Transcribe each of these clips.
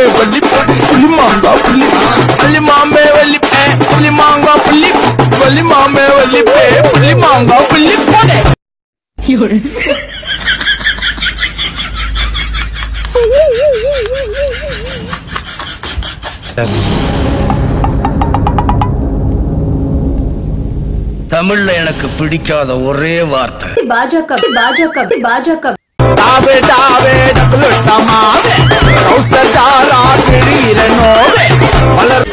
वली पुली मांगा पुली वली मामे वली पे पुली मांगा पुली वली मामे वली पे पुली मांगा पुली पोड़े தமிழ்ல எனக்கு பிடிக்காத ஒரே வார்த்தை பாஜக பாஜக பாஜக தாவே தாவே டபுள்டமாவே ரௌசஜாரா கிரீரனோவே மலர்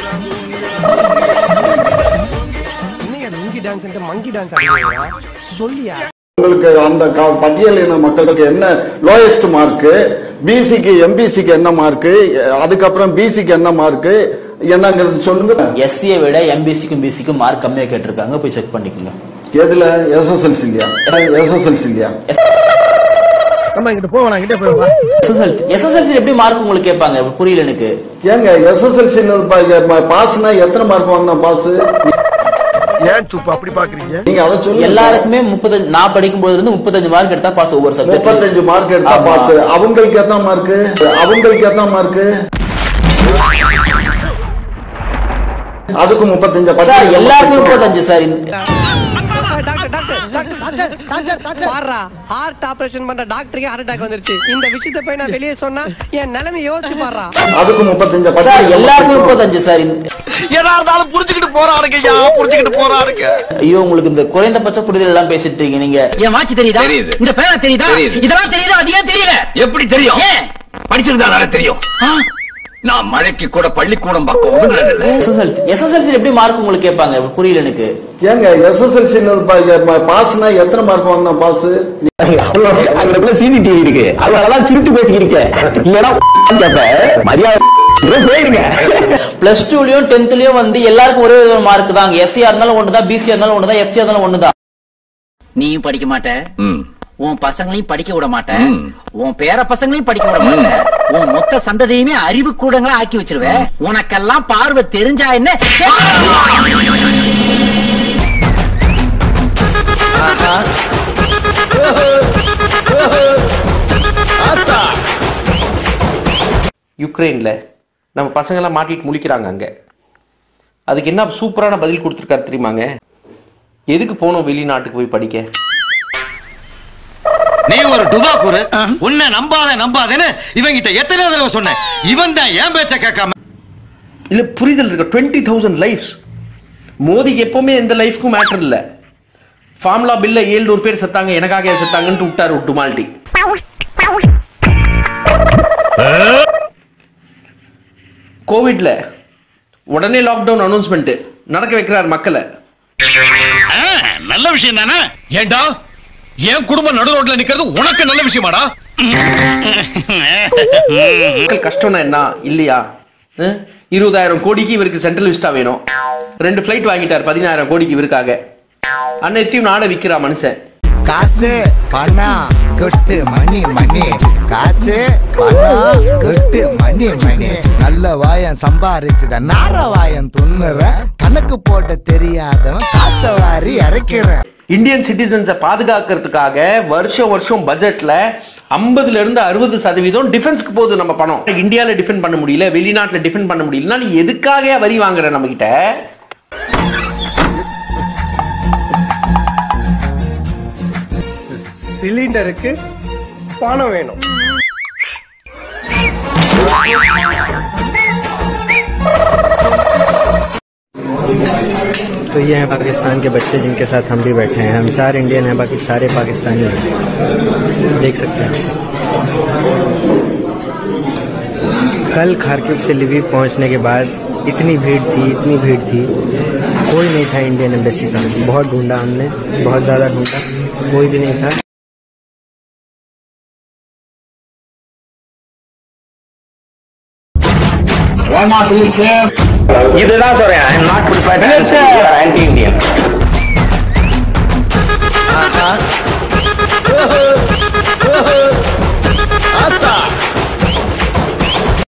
நீங்க monkey dance and monkey dance ஆடுறீங்களா சொல்லியா உங்களுக்கு அந்த பட்டியலின மக்களுக்கு என்ன லோயஸ்ட் மார்க் பிசிக்கு எம்பிசிக்கு என்ன மார்க் அதுக்கப்புறம் பிசிக்கு என்ன மார்க் என்னங்கிறது சொல்லுங்க எஸ்சியை விட எம்பிசிக்கும் பிசிக்கும் மார்க் கம்மியா கேட்டிருக்காங்க போய் செக் பண்ணிக்கோங்க எதுல எஸ்எஸ்எல்சி இல்லையா நம்ம இங்க போவா நான் கிட்ட போவா எஸ்எஸ்எல்சி எப்படி மார்க் உங்களுக்கு கேட்பாங்க புரியல எனக்கு ஏங்க எஸ்எஸ்எல்சி பாஸ்னா எத்தனை மார்க் வாங்கினா பாஸ் ஏன் சுப்பா அப்படி பாக்குறீங்க நீங்க அத சொல்லுங்க எல்லாருக்குமே 35 நான் படிக்கும் போது இருந்து 35 மார்க் எடுத்தா பாஸ் ஒவ்வொரு சப்ஜெக்ட் 35 மார்க் எடுத்தா பாஸ் அவங்களுக்கு எத்தனை மார்க் அதுக்கு 35 பட்டா எல்லாருக்கும் 35 சார் பாரா ஹார்ட் ஆபரேஷன் பண்ற டாக்டருக்கு ஹார்ட் அட்டாக் வந்துருச்சு இந்த விஷயத்தை போய் நான் வெளியே சொன்னா என் நிலைமை யோசிச்சு பாரா அதுக்கு 35 பட்டா எல்லாருக்கும் 35 சார் எதா இருந்தாலும் புரிஞ்சுக்கிட்டு போறாருங்க ஐயோ உங்களுக்கு இந்த குறைந்தபட்ச புரிதல் எல்லாம் பேசிட்டு இருக்கீங்க நீங்க என் வாட்சி தெரியுதா இந்த பேனா தெரியுதா இதெல்லாம் தெரியுதா அது ஏன் தெரியல எப்படி தெரியும் படிச்சிருந்தா தெரியும் நான் மழைக்கு கூட பள்ளிக்கூடம் பார்க்க ஒதுங்குறது இல்ல எஸ்எஸ்எல்சி எப்படி மார்க் உங்களுக்கு கேட்பாங்க புரியல எனக்கு ஏங்க எஸ்எஸ்எல்சி பாஸ்னா எத்தனை மார்க் வாங்கினா பாஸ் அங்க சிசிடிவி இருக்கு அதனாலதான் சிரிச்சு பேசிக்கிருக்கேன் இல்லனா மரியாதை போயிருங்க பிளஸ் 2லயும் 10thலயும் வந்து எல்லாருக்கும் ஒரே மார்க் தான் எஸ்சியா இருந்தாலும் ஒண்ணுதான் பிசியா இருந்தாலும் ஒண்ணுதான் எஃப்சியா இருந்தாலும் ஒண்ணுதான் நீயும் படிக்க மாட்ட உன் பசங்களையும் படிக்க விட மாட்டேன் உன் பேர பசங்களையும் படிக்க விட மாட்டேன் உன் மொத்த சந்ததியுமே அறிவு கூடங்களா ஆக்கி வச்சிருவேன் உனக்கெல்லாம் பார்வை தெரிஞ்சா என்ன யுக்ரைன்ல நம்ம பசங்க எல்லாம் மாட்டிட்டு முழிக்கிறாங்க அங்க அதுக்கு என்ன சூப்பரான பதில் கொடுத்திருக்காரு தெரியுமாங்க எதுக்கு போனோம் வெளிநாட்டுக்கு போய் படிக்க நீ ஒரு டுபாக்கூரு உன்னை நம்பாதேன்னு இவங்கிட்ட எத்தனை தடவை சொன்னேன் இவன் தான் ஏன் பேச்ச கேட்காம இல்ல புரிதல் இருக்கு 20,000 லைஃப்ஸ் மோதிக்கு எப்பவுமே எந்த லைஃப்க்கும் மேட்டர் இல்ல ஃபார்முலா பில்ல 700 பேர் செத்தாங்க எனக்காக செத்தாங்கன்னு விட்டாரு ஒரு டுமால்டி கோவிட்ல உடனே லாக்டவுன் அனௌன்ஸ்மெண்ட் நடக்க வைக்கிறார் மக்களை நல்ல விஷயம் தானே ஏண்டா என் குடும்பம் நடு ரோட்ல நிக்கிறது உனக்கு நல்ல விஷயமாடா கஷ்டம்னா என்ன இல்லையா 20,000 கோடிக்கு இவருக்கு சென்ட்ரல் விஸ்டா வேணும் 2 பிளைட் வாங்கிட்டார் 16,000 கோடிக்கு இவருக்காக அன்னைத்தையும் நாட விக்கிறா மனுஷன் காசு பணம் கொட்டு மணி காசு பணம் கொட்டு மணி நல்ல வாயம் சம்பாரிச்சுத நார வாயம் துண்ணுற கணக்கு போட்ட தெரியாதவன் காசை வாரி இறக்கிறேன் இந்தியன் சிட்டிசன்ஸை பாதுகாக்கிறதுக்காக வருஷம் பட்ஜெட்ல 50ல இருந்து 60% டிஃபென்ஸ்க்கு போகுது நம்ம பணம் இந்தியால டிஃபெண்ட் பண்ண முடியல வெளிநாட்டுல டிஃபெண்ட் பண்ண முடியலன்னா நீ எதுக்காக வரி வாங்குற நம்ம கிட்ட சிலிண்டருக்கு பணம் வேணும் तो ये हैं पाकिस्तान के बच्चे जिनके साथ हम भी बैठे हैं हम 4 इंडियन हैं बाकी सारे पाकिस्तानी हैं देख सकते हैं कल खार्किव से लिविव पहुंचने के बाद इतनी भीड़ थी कोई नहीं था इंडियन एम्बेसी का बहुत ढूंढा हमने बहुत ज़्यादा ढूंढा कोई भी नहीं था இதுதான் சொல்றேன் I am not prepared to anti-Indian